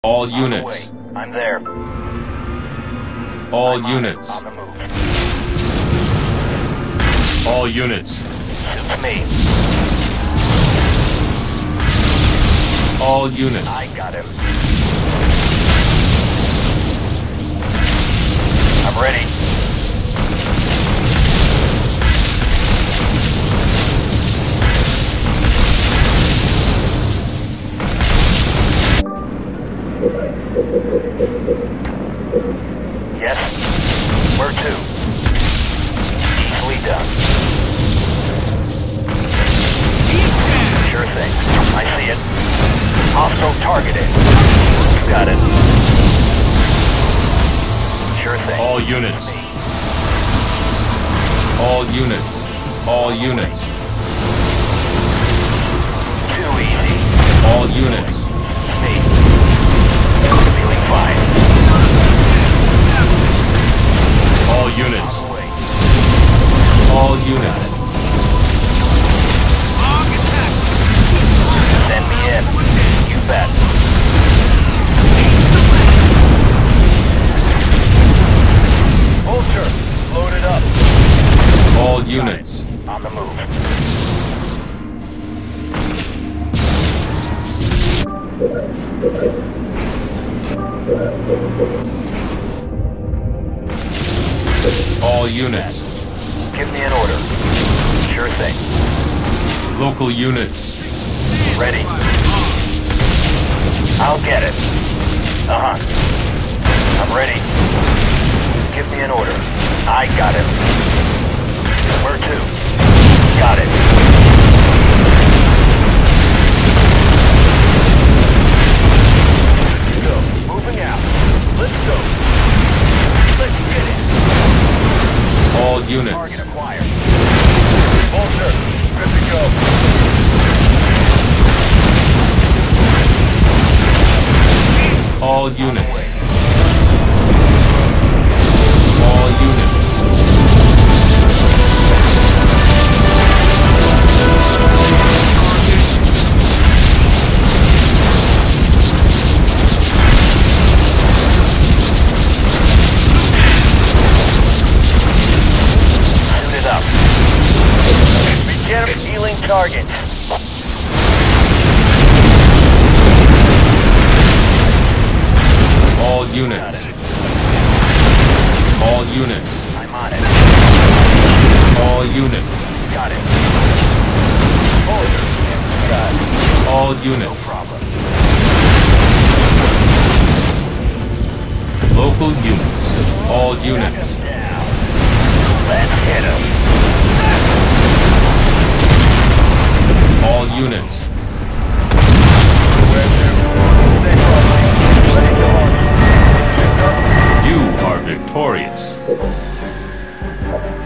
All units. I'm there. All units. On the move. All units. Suits me. All units. I got him. I'm ready. Yes. Where to? Easily done. Sure thing. I see it. Hostile targeted. You got it. Sure thing. All units. All units. All units. Too easy. All units. Me. Feeling fine. All units. On the way. All units. Send me in. You bet. Vulture, loaded up. All units. On the move. All units. Give me an order. Sure thing. Local units. Ready. I'll get it. Uh-huh. I'm ready. Give me an order. I got it. Where to? Got it. Let's go. Moving out. Let's go. Let's get it. All units. Target acquired. Vulture, good to go. All units. All units. Suited up. Begin healing targets. All units. All units. I'm on it. All units. Got it. Vulture, got it. All No units. problem. Local units. All units. Down. Let's hit him. All units. Where to? Stay friendly. Ready to launch. You are victorious.